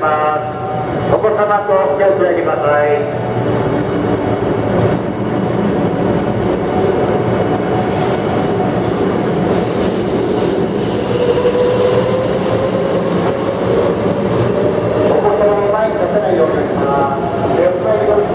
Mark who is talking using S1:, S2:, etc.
S1: ます。お子様と手をつないでください。お子様の前に出せないようにします。手をつないでください。